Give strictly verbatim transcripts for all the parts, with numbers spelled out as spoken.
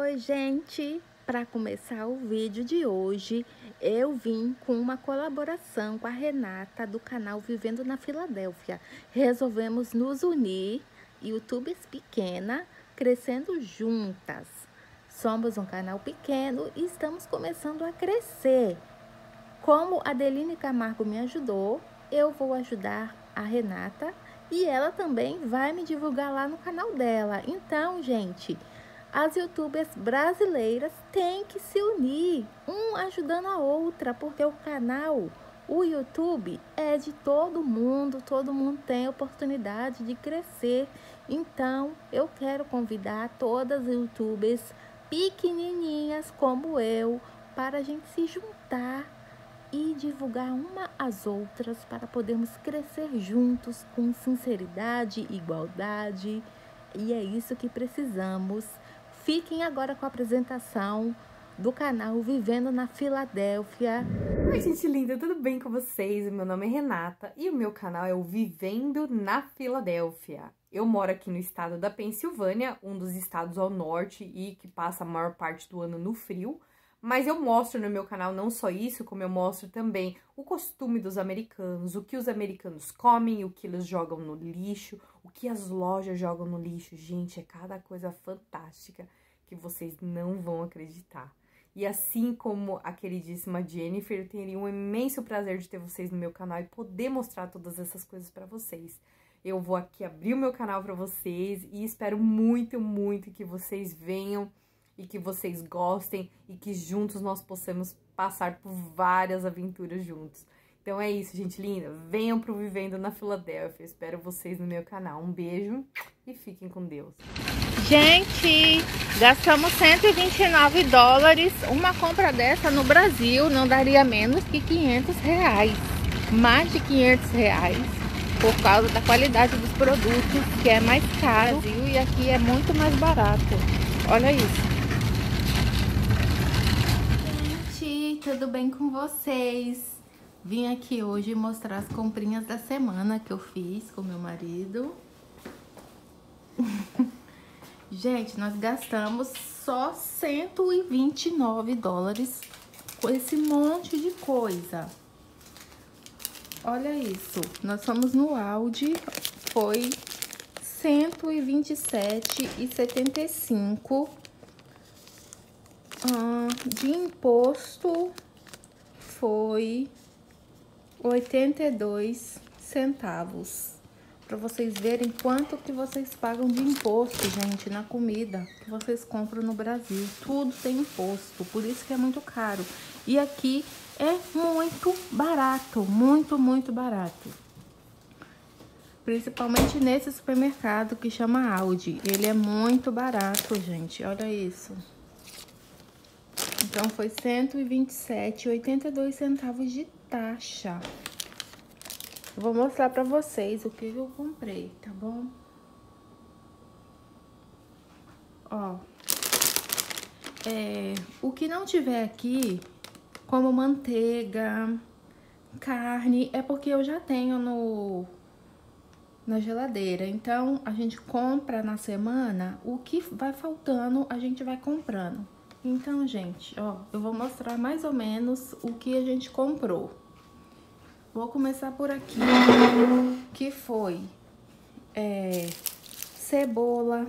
Oi, gente! Para começar o vídeo de hoje, eu vim com uma colaboração com a Renata do canal Vivendo na Filadélfia. Resolvemos nos unir, YouTubers pequena, crescendo juntas. Somos um canal pequeno e estamos começando a crescer. Como a Adeline Camargo me ajudou, eu vou ajudar a Renata e ela também vai me divulgar lá no canal dela. Então, gente, as youtubers brasileiras têm que se unir, um ajudando a outra, porque o canal, o YouTube é de todo mundo, todo mundo tem oportunidade de crescer. Então, eu quero convidar todas as youtubers pequenininhas como eu para a gente se juntar e divulgar uma às outras para podermos crescer juntos com sinceridade, igualdade, e é isso que precisamos. Fiquem agora com a apresentação do canal Vivendo na Filadélfia. Oi, gente linda, tudo bem com vocês? O meu nome é Renata e o meu canal é o Vivendo na Filadélfia. Eu moro aqui no estado da Pensilvânia, um dos estados ao norte e que passa a maior parte do ano no frio. Mas eu mostro no meu canal não só isso, como eu mostro também o costume dos americanos, o que os americanos comem, o que eles jogam no lixo, o que as lojas jogam no lixo. Gente, é cada coisa fantástica que vocês não vão acreditar. E assim como a queridíssima Jennifer, eu teria um imenso prazer de ter vocês no meu canal e poder mostrar todas essas coisas pra vocês. Eu vou aqui abrir o meu canal pra vocês e espero muito, muito que vocês venham e que vocês gostem e que juntos nós possamos passar por várias aventuras juntos. Então é isso, gente linda. Venham pro Vivendo na Filadélfia. Espero vocês no meu canal. Um beijo e fiquem com Deus. Gente, gastamos cento e vinte e nove dólares. Uma compra dessa no Brasil não daria menos que quinhentos reais. Mais de quinhentos reais. Por causa da qualidade dos produtos, que é mais caro. No Brasil, e aqui é muito mais barato. Olha isso. Tudo bem com vocês? Vim aqui hoje mostrar as comprinhas da semana que eu fiz com meu marido. Gente, nós gastamos só cento e vinte e nove dólares com esse monte de coisa. Olha isso, nós fomos no Aldi, foi cento e vinte e sete reais e setenta e cinco centavos. Ah, de imposto foi oitenta e dois centavos. Para vocês verem quanto que vocês pagam de imposto, gente, na comida que vocês compram no Brasil. Tudo tem imposto, por isso que é muito caro. E aqui é muito barato, muito, muito barato. Principalmente nesse supermercado que chama Aldi. Ele é muito barato, gente. Olha isso. Então, foi cento e vinte e sete reais e oitenta e dois centavos de taxa. Eu vou mostrar pra vocês o que eu comprei, tá bom? Ó. É, o que não tiver aqui, como manteiga, carne, é porque eu já tenho no, na geladeira. Então, a gente compra na semana, o que vai faltando, a gente vai comprando. Então, gente, ó, eu vou mostrar mais ou menos o que a gente comprou. Vou começar por aqui, que foi é, cebola.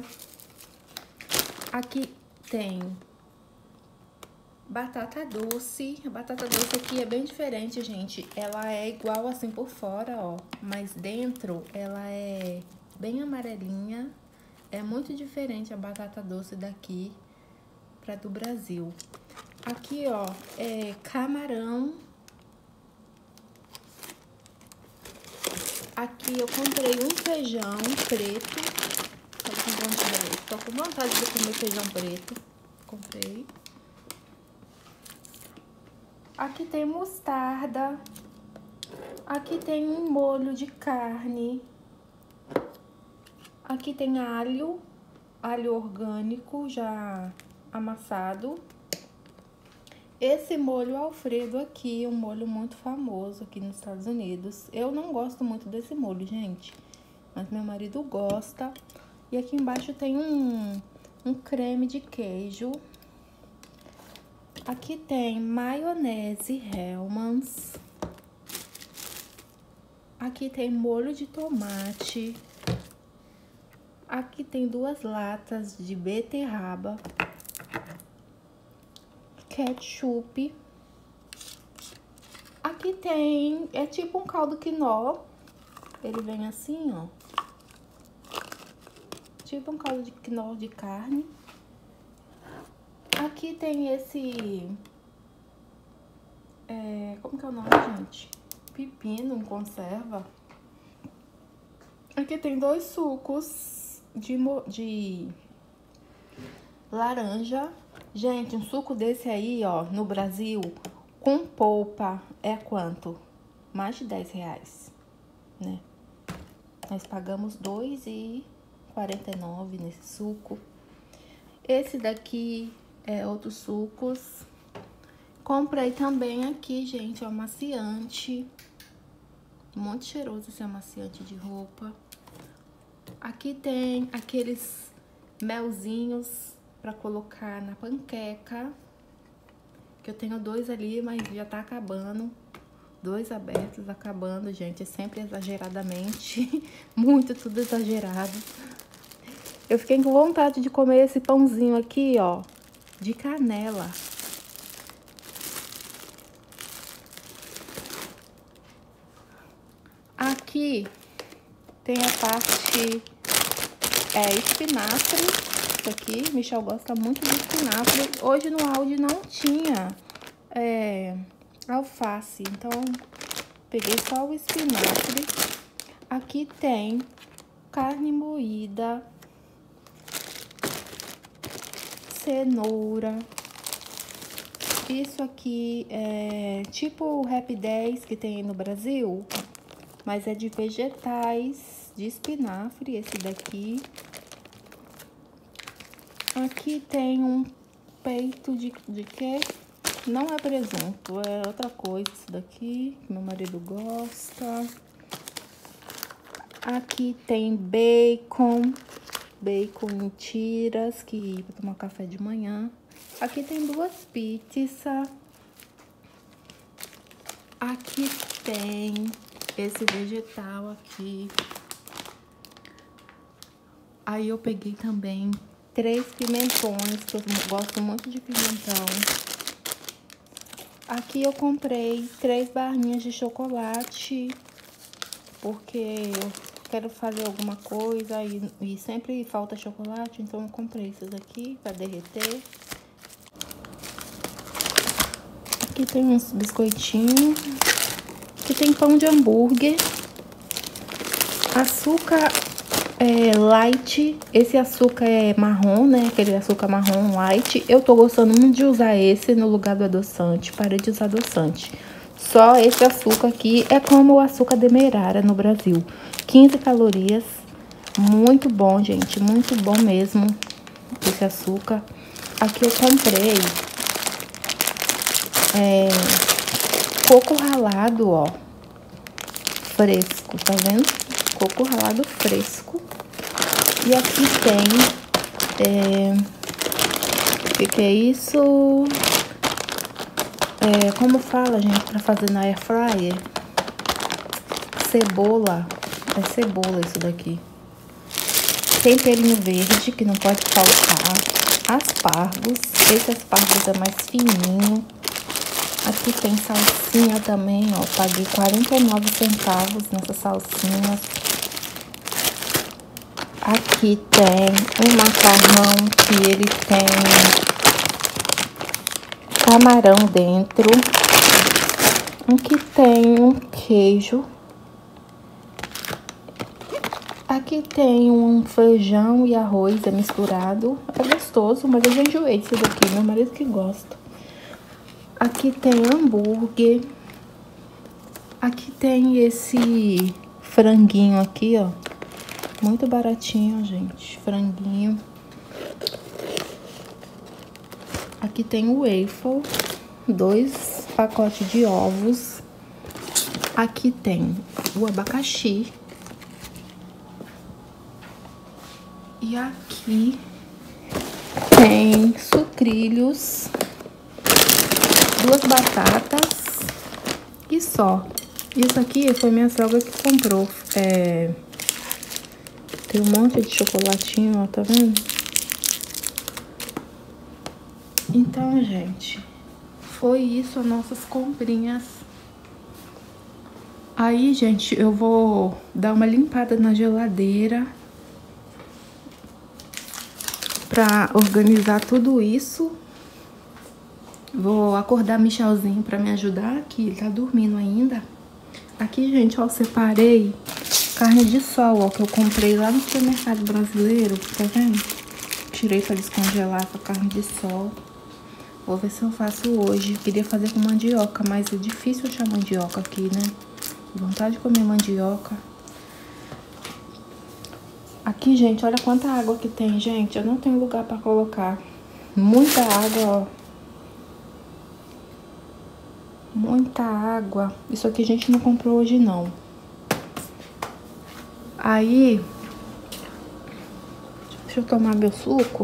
Aqui tem batata doce. A batata doce aqui é bem diferente, gente. Ela é igual assim por fora, ó, mas dentro ela é bem amarelinha. É muito diferente a batata doce daqui para do Brasil. Aqui, ó, é camarão. Aqui eu comprei um feijão preto. Tô com vontade, tô com vontade de comer feijão preto. Comprei. Aqui tem mostarda. Aqui tem um molho de carne. Aqui tem alho, alho orgânico já amassado. Esse molho Alfredo aqui, um molho muito famoso aqui nos Estados Unidos. Eu não gosto muito desse molho, gente, mas meu marido gosta. E aqui embaixo tem um um creme de queijo. Aqui tem maionese Hellmann's. Aqui tem molho de tomate. Aqui tem duas latas de beterraba. Ketchup. Aqui tem, é tipo um caldo quinó. Ele vem assim, ó. Tipo um caldo de quinó de carne. Aqui tem esse... É, como que é o nome, gente? Pepino em conserva. Aqui tem dois sucos de, de laranja. Gente, um suco desse aí, ó, no Brasil, com polpa, é quanto? Mais de dez reais, né? Nós pagamos dois reais e quarenta e nove centavos nesse suco. Esse daqui é outros sucos. Comprei também aqui, gente, o amaciante. Muito cheiroso esse amaciante de roupa. Aqui tem aqueles melzinhos pra colocar na panqueca. Que eu tenho dois ali, mas já tá acabando. Dois abertos, acabando, gente. É sempre exageradamente. Muito tudo exagerado. Eu fiquei com vontade de comer esse pãozinho aqui, ó. De canela. Aqui tem a parte é, espinafre. Isso aqui, Michel gosta muito de espinafre. Hoje no áudio não tinha é, alface, então peguei só o espinafre. Aqui tem carne moída, cenoura. Isso aqui é tipo o Rap dez que tem aí no Brasil, mas é de vegetais, de espinafre, esse daqui. Aqui tem um peito de, de quê? Não é presunto, é outra coisa isso daqui, que meu marido gosta. Aqui tem bacon, bacon em tiras, que vou tomar café de manhã. Aqui tem duas pizzas. Aqui tem esse vegetal aqui. Aí eu peguei também três pimentões, que eu gosto muito de pimentão. Aqui eu comprei três barrinhas de chocolate, porque eu quero fazer alguma coisa e, e sempre falta chocolate, então eu comprei esses aqui para derreter. Aqui tem uns biscoitinhos. Aqui tem pão de hambúrguer. Açúcar é, light. Esse açúcar é marrom, né? Aquele açúcar marrom light. Eu tô gostando muito de usar esse no lugar do adoçante. Parei de usar adoçante. Só esse açúcar aqui é como o açúcar demerara no Brasil. quinze calorias. Muito bom, gente. Muito bom mesmo esse açúcar. Aqui eu comprei é, coco ralado, ó. Fresco, tá vendo? Coco ralado fresco. E aqui tem... É, o que que é isso? É, como fala, gente, pra fazer na air fryer? Cebola. É cebola isso daqui. Temperinho verde, que não pode faltar. Aspargos. Esse aspargos é mais fininho. Aqui tem salsinha também, ó. Paguei quarenta e nove centavos nessa salsinha. Aqui tem um macarrão que ele tem camarão dentro. Aqui tem um queijo. Aqui tem um feijão e arroz é misturado. É gostoso, mas eu já enjoei disso daqui. Meu marido que gosta. Aqui tem hambúrguer. Aqui tem esse franguinho aqui, ó. Muito baratinho, gente. Franguinho. Aqui tem o waffle. Dois pacotes de ovos. Aqui tem o abacaxi. E aqui tem sucrilhos, duas batatas e só. Isso aqui foi minha sogra que comprou. É... Tem um monte de chocolatinho, ó, tá vendo? Então, gente, foi isso as nossas comprinhas. Aí, gente, eu vou dar uma limpada na geladeira pra organizar tudo isso. Vou acordar Michelzinho pra me ajudar, que ele tá dormindo ainda. Aqui, gente, ó, eu separei carne de sol, ó, que eu comprei lá no supermercado brasileiro, tá vendo? Tirei pra descongelar essa carne de sol. Vou ver se eu faço hoje. Queria fazer com mandioca, mas é difícil achar mandioca aqui, né? Vontade de comer mandioca. Aqui, gente, olha quanta água que tem, gente. Eu não tenho lugar pra colocar. Muita água, ó. Muita água. Isso aqui a gente não comprou hoje, não. Aí, deixa eu tomar meu suco.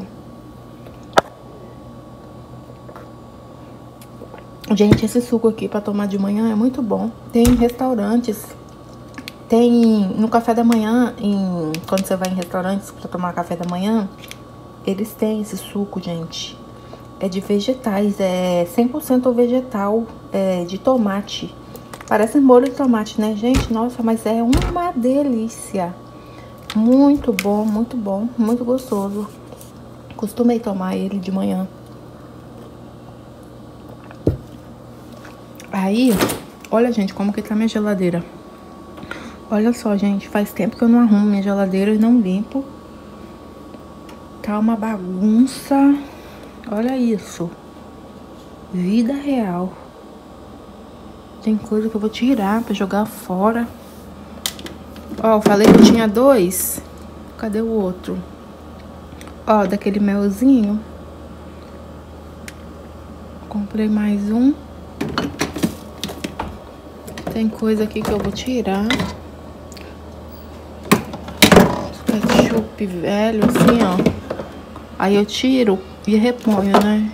Gente, esse suco aqui pra tomar de manhã é muito bom. Tem em restaurantes. Tem no café da manhã, em, quando você vai em restaurantes pra tomar café da manhã, eles têm esse suco, gente. É de vegetais, é cem por cento vegetal, é de tomate. Parece molho de tomate, né, gente? Nossa, mas é uma delícia. Muito bom, muito bom, muito gostoso. Costumei tomar ele de manhã. Aí, olha, gente, como que tá minha geladeira. Olha só, gente, faz tempo que eu não arrumo minha geladeira e não limpo. Tá uma bagunça. Olha isso. Vida real. Tem coisa que eu vou tirar pra jogar fora. Ó, eu falei que eu tinha dois. Cadê o outro? Ó, daquele melzinho. Comprei mais um. Tem coisa aqui que eu vou tirar. Ketchup velho, assim, ó. Aí eu tiro e reponho, né?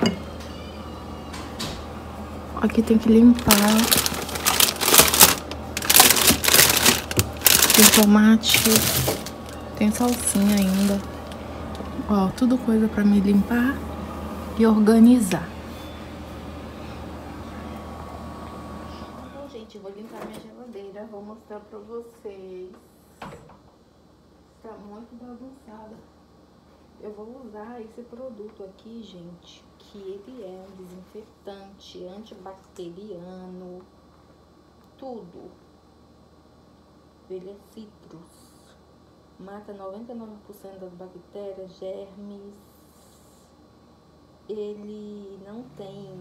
Aqui tem que limpar. Tem tomate. Tem salsinha ainda. Ó, tudo coisa pra me limpar e organizar. Então, gente, vou limpar minha geladeira. Vou mostrar pra vocês. Tá muito bagunçada. Eu vou usar esse produto aqui, gente, que ele é um desinfetante, antibacteriano, tudo. Ele é citrus. Mata noventa e nove por cento das bactérias, germes. Ele não tem...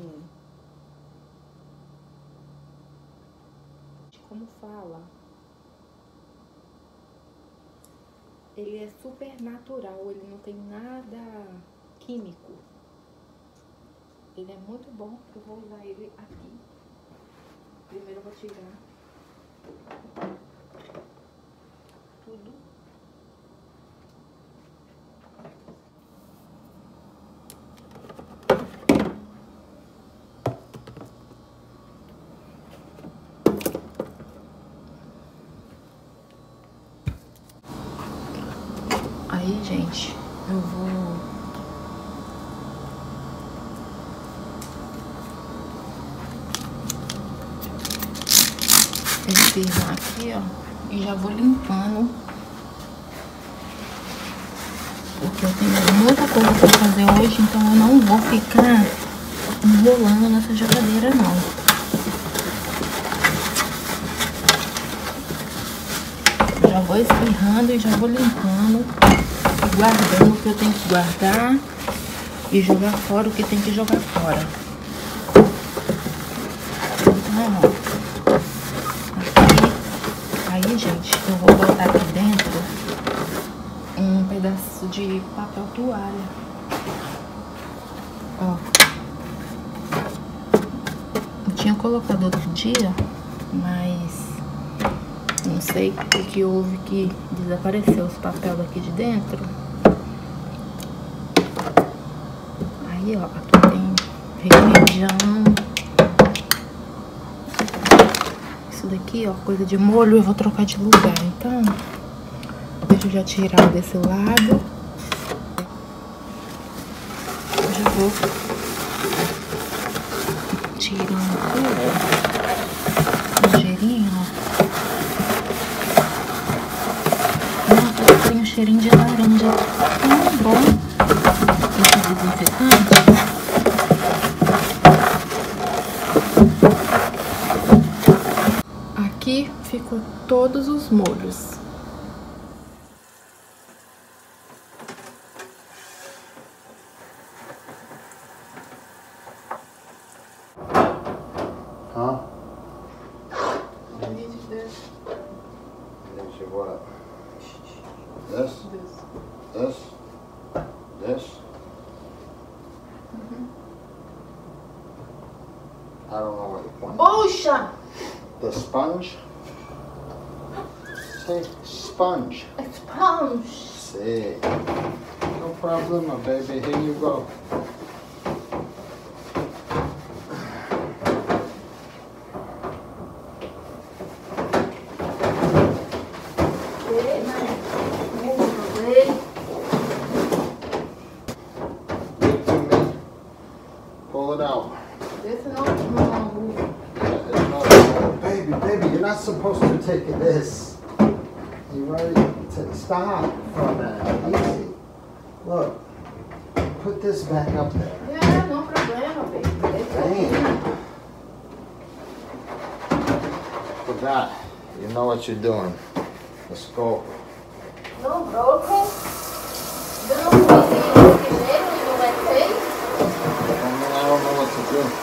Como fala? Ele é super natural, ele não tem nada químico. Ele é muito bom, eu vou usar ele aqui. Primeiro eu vou tirar tudo. Aí, gente, eu vou espirrar aqui, ó, e já vou limpando, porque eu tenho muita coisa pra fazer hoje, então eu não vou ficar enrolando nessa geladeira, não. Já vou espirrando e já vou limpando, guardando o que eu tenho que guardar e jogar fora o que tem que jogar fora. Então, aqui, aí, gente, eu vou botar aqui dentro um pedaço de papel toalha. Ó, eu tinha colocado outro dia, mas não sei o que, que houve que desapareceu os papéis daqui de dentro. Aí, ó, aqui tem requeijão. Isso daqui, ó, coisa de molho, eu vou trocar de lugar. Então, deixa eu já tirar desse lado. Eu já vou tirando tudo. Um cheirinho, ó. Nossa, tem um cheirinho de laranja tão bom. Esse desinfetante. Aqui ficou todos os molhos. Huh? I need this. Need you what? This? This. This? This? Mm-hmm. I don't know what you want. Puxa! The sponge? Say sponge. Sponge. Say. No problem, my baby. Here you go. Pull it out. This no wrong. Baby, baby, you're not supposed to take this. You ready to stop from that? Easy. Look, put this back up there. Yeah, no problema, baby. Damn. Forgot. You know what you're doing. Let's go. No broken. You don't want to you vai ter? I don't know what to do.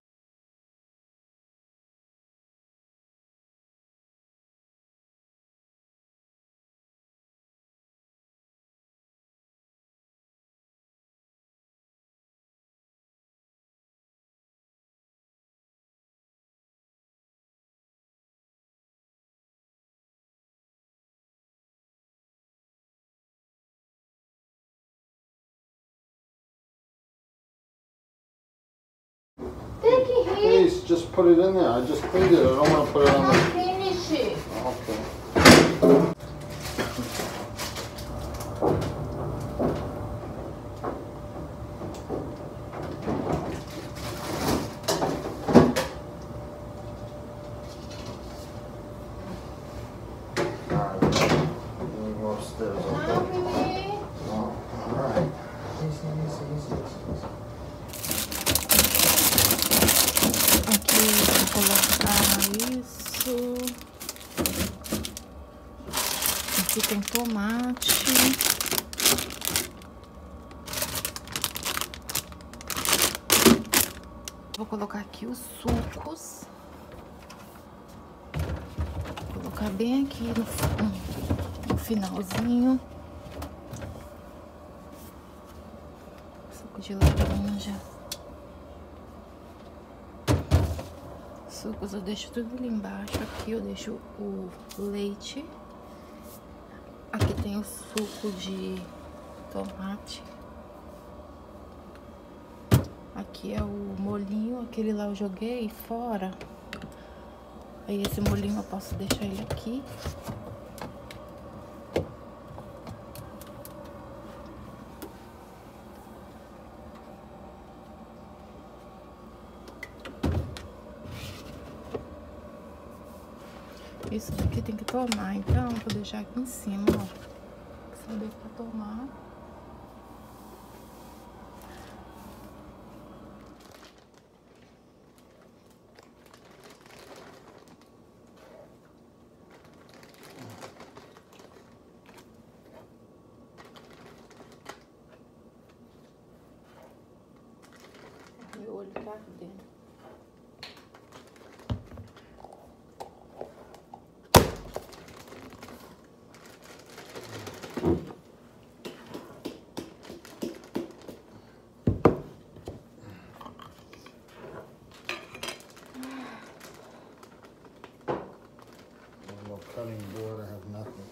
Take it here. Please, just put it in there. I just cleaned it. I don't want to put it on the... Finish it. Okay. Aqui vou colocar isso. Aqui tem tomate. Vou colocar aqui os sucos. Vou colocar bem aqui no, no finalzinho. Suco de laranja. Sucos eu deixo tudo ali embaixo. Aqui eu deixo o leite. Aqui tem o suco de tomate. Aqui é o molhinho, aquele lá eu joguei fora. Aí esse molhinho eu posso deixar ele aqui. Isso daqui tem que tomar, então vou deixar aqui em cima, ó. Só deu pra tomar. Meu olho tá ardendo. Cutting board, I have nothing.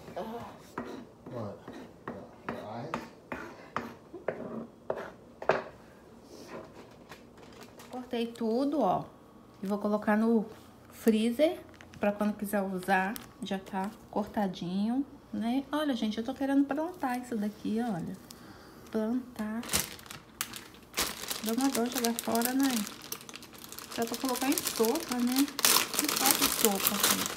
What? The eyes? Cortei tudo, ó. E vou colocar no freezer pra quando quiser usar, já tá cortadinho, né? Olha, gente, eu tô querendo plantar isso daqui, olha. Plantar. Dá uma dor jogar fora, né? Dá pra colocar em sopa, né? Que falta sopa aqui.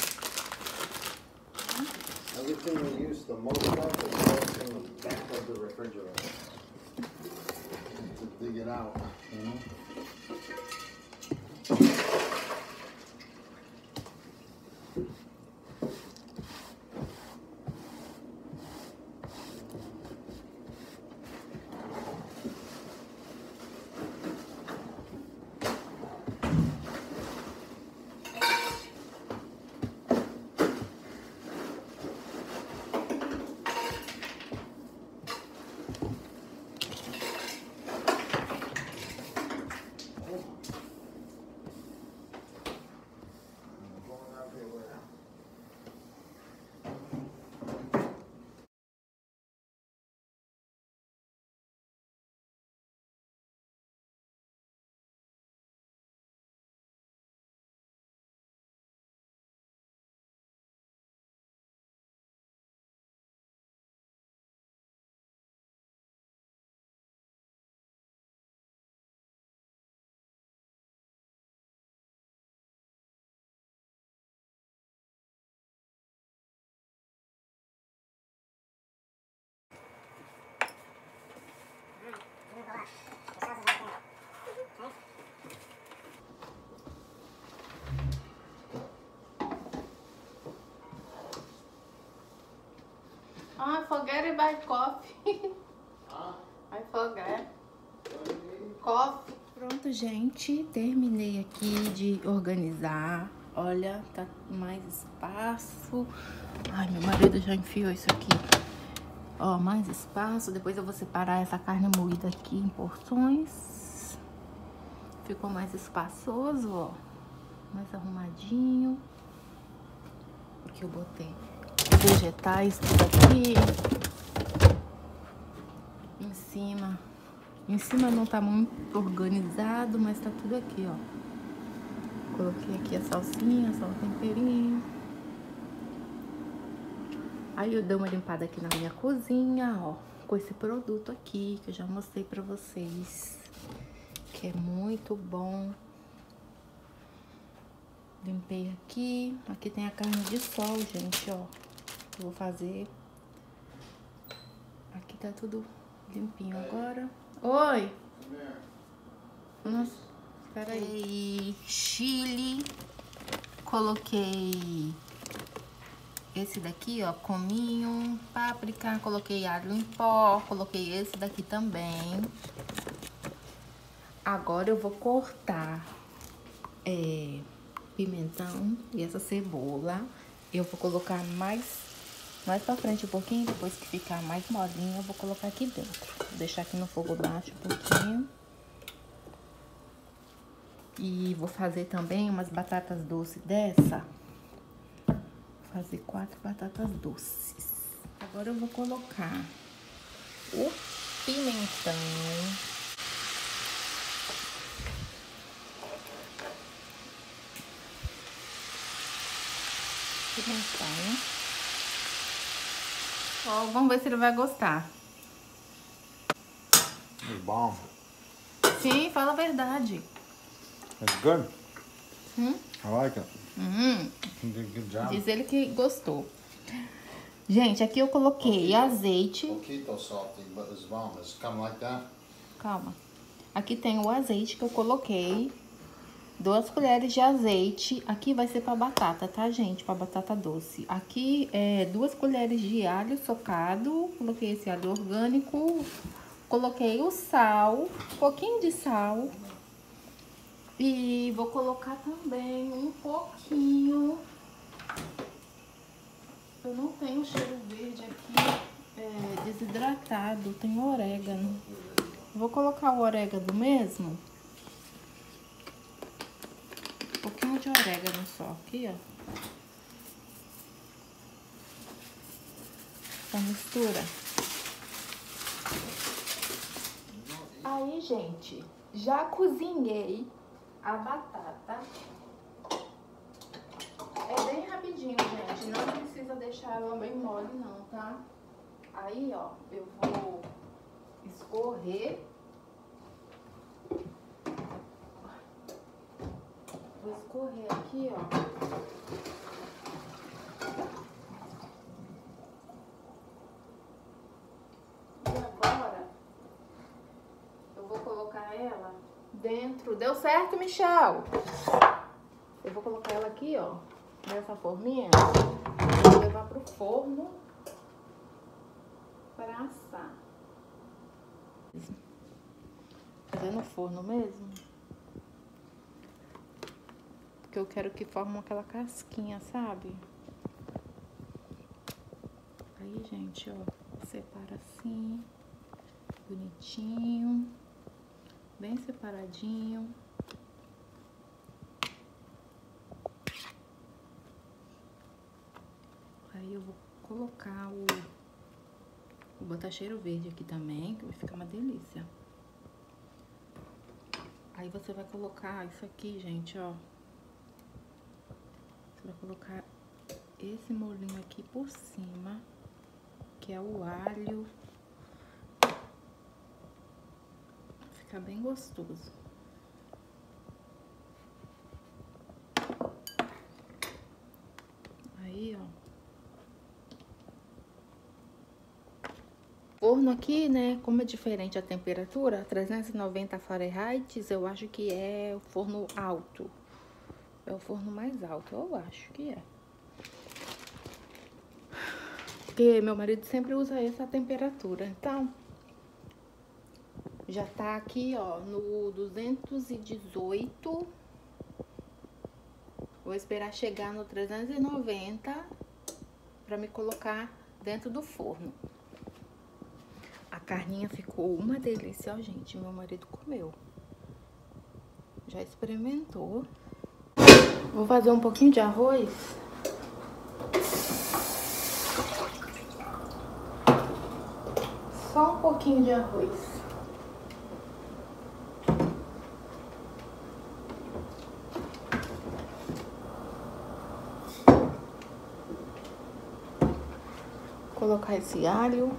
Everything we use the most of is what's in the back of the refrigerator. To dig it out, you know? Ah, forget about coffee. I forget. Coffee. Pronto, gente. Terminei aqui de organizar. Olha, tá mais espaço. Ai, meu marido já enfiou isso aqui. Ó, mais espaço. Depois eu vou separar essa carne moída aqui em porções. Ficou mais espaçoso, ó. Mais arrumadinho. Aqui eu botei vegetais tudo aqui. Em cima. Em cima não tá muito organizado, mas tá tudo aqui, ó. Coloquei aqui a salsinha, só o temperinho. Aí eu dei uma limpada aqui na minha cozinha, ó. Com esse produto aqui, que eu já mostrei pra vocês. Que é muito bom. Limpei aqui. Aqui tem a carne de sol, gente, ó. Eu vou fazer. Aqui tá tudo limpinho agora. Oi! Nossa, espera aí. Chile. Coloquei esse daqui, ó, cominho, páprica. Coloquei alho em pó. Coloquei esse daqui também. Agora eu vou cortar é, pimentão e essa cebola. Eu vou colocar mais, mais pra frente um pouquinho. Depois que ficar mais molinho, eu vou colocar aqui dentro. Vou deixar aqui no fogo baixo um pouquinho. E vou fazer também umas batatas doces dessa. Vou fazer quatro batatas doces. Agora eu vou colocar o pimentão. Pimentão. Ó, vamos ver se ele vai gostar. It's bomb. Sim, fala a verdade. It's good. Hum? I like it. Hum. You did a good job. Diz ele que gostou. Gente, aqui eu coloquei azeite. Poquito salty, but it's bomb. It's kind of like that. Calma. Aqui tem o azeite que eu coloquei. Duas colheres de azeite. Aqui vai ser pra batata, tá, gente? Pra batata doce. Aqui é duas colheres de alho socado. Coloquei esse alho orgânico. Coloquei o sal. Um pouquinho de sal. E vou colocar também um pouquinho. Eu não tenho cheiro verde aqui. É desidratado. Tem orégano. Vou colocar o orégano mesmo. Um pouquinho de orégano só, aqui, ó. Essa mistura. Aí Aí, gente, já cozinhei a batata. É bem rapidinho, gente. Não precisa deixar ela bem mole, não, tá? Aí, ó, eu vou escorrer. Vou escorrer aqui, ó. E agora, eu vou colocar ela dentro. Deu certo, Michel? Eu vou colocar ela aqui, ó, nessa forminha. Vou levar pro forno para assar. Fazer no forno mesmo. Porque eu quero que forme aquela casquinha, sabe? Aí, gente, ó, separa assim, bonitinho, bem separadinho. Aí eu vou colocar o, vou botar cheiro verde aqui também, que vai ficar uma delícia. Aí você vai colocar isso aqui, gente, ó. Você vai colocar esse molhinho aqui por cima, que é o alho. Fica bem gostoso. Aí, ó. Forno aqui, né, como é diferente a temperatura, trezentos e noventa Fahrenheit, eu acho que é o forno alto. É o forno mais alto, eu acho que é. Porque meu marido sempre usa essa temperatura. Então, já tá aqui, ó, no duzentos e dezoito. Vou esperar chegar no trezentos e noventa pra me colocar dentro do forno. A carninha ficou uma delícia, ó, gente. Meu marido comeu. Já experimentou. Vou fazer um pouquinho de arroz. Só um pouquinho de arroz. Colocar esse alho.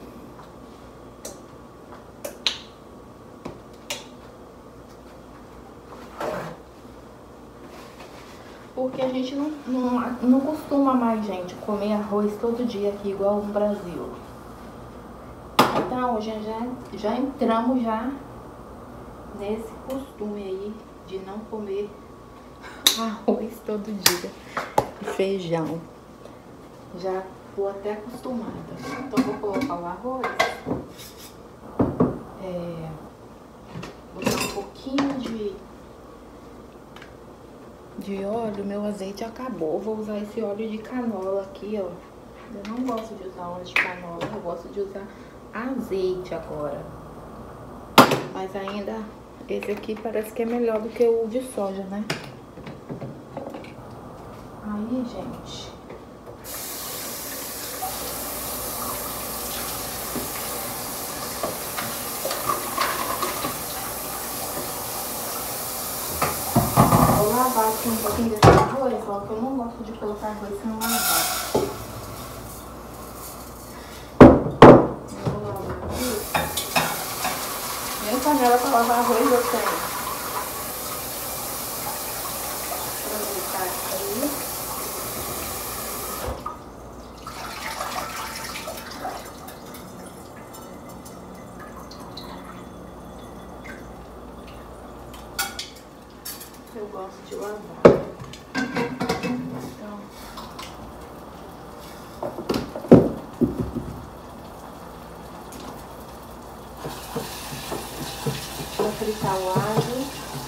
Porque a gente não, não, não costuma mais, gente, comer arroz todo dia aqui, igual no Brasil. Então, hoje já, já entramos já nesse costume aí de não comer arroz todo dia e feijão. Já tô até acostumada. Então, vou colocar o arroz. É, vou dar um pouquinho de... de óleo. Meu azeite acabou. Vou usar esse óleo de canola aqui, ó. Eu não gosto de usar óleo de canola, eu gosto de usar azeite agora. Mas ainda esse aqui parece que é melhor do que o de soja, né? Aí, gente, lavar aqui um pouquinho desse arroz, ó, que eu não gosto de colocar arroz sem lavar. Eu vou lavar aqui. Nem panela pra lavar arroz eu tenho. Aproveitar isso aí. Eu gosto de lavar. Então, vou fritar o alho.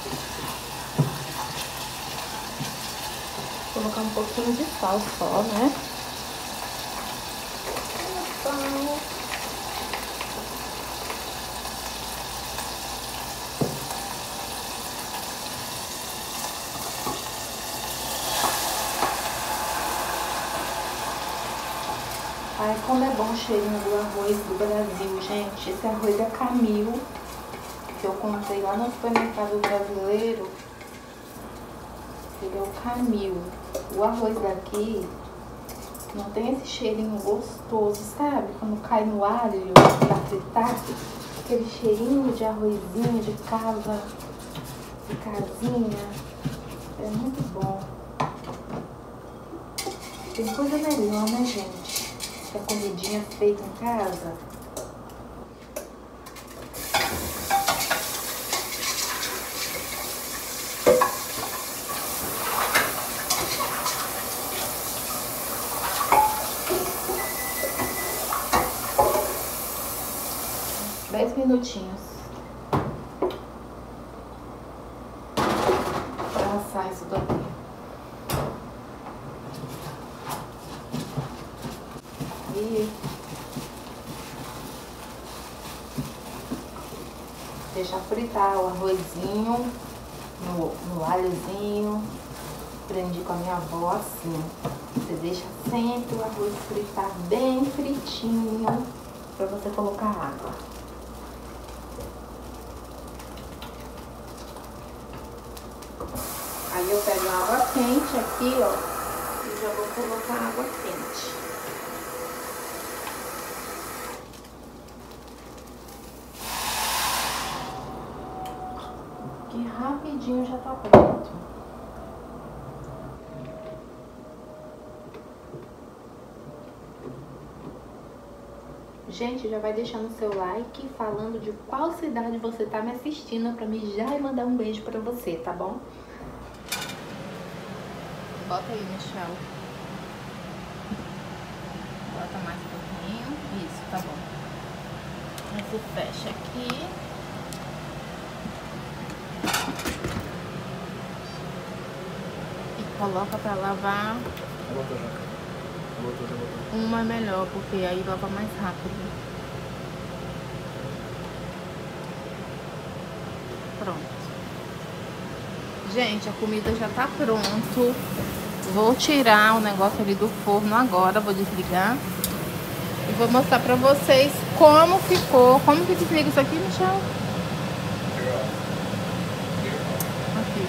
Vou colocar um pouquinho de sal só, né? Sal. Ai, como é bom o cheirinho do arroz do Brasil, gente. Esse arroz é Camil. eu comprei lá no supermercado brasileiro. Ele é o Camil. O arroz daqui não tem esse cheirinho gostoso, sabe? Quando cai no alho pra fritar, aquele cheirinho de arrozinho de casa, de casinha. É muito bom. Tem coisa melhor, né, gente? Que a comidinha feita em casa. Dez minutinhos para assar isso daqui. E deixa fritar o arrozinho no, no alhozinho. Aprendi com a minha avó assim. Você deixa sempre o arroz fritar bem fritinho para você colocar água. Aí eu pego a água quente aqui, ó, e já vou colocar a água quente. Que rapidinho já tá pronto. Gente, já vai deixando o seu like, falando de qual cidade você tá me assistindo, pra mim já mandar um beijo pra você, tá bom? Bota aí, Michel. Bota mais um pouquinho. Isso, tá bom. Você fecha aqui. E coloca pra lavar. Uma é melhor, porque aí lava mais rápido. Pronto. Gente, a comida já tá pronto. Vou tirar o negócio ali do forno agora, vou desligar. E vou mostrar pra vocês como ficou. Como que desliga isso aqui, Michel? Aqui.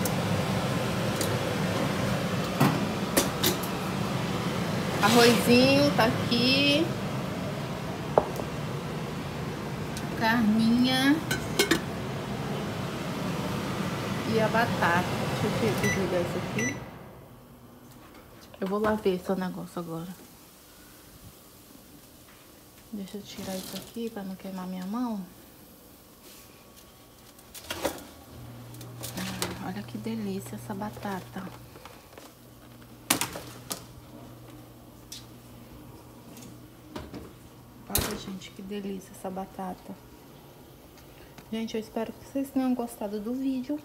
Arrozinho tá aqui. Carninha. E a batata. Deixa eu desligar isso aqui. Eu vou lá ver esse negócio agora. Deixa eu tirar isso aqui pra não queimar minha mão. Ah, olha que delícia essa batata. Olha, gente, que delícia essa batata. Gente, eu espero que vocês tenham gostado do vídeo.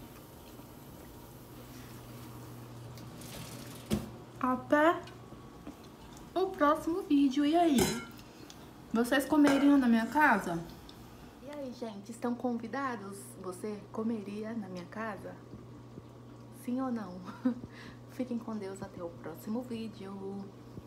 Até o próximo vídeo. E aí? Vocês comeriam na minha casa? E aí, gente? Estão convidados? Você comeria na minha casa? Sim ou não? Fiquem com Deus. Até o próximo vídeo.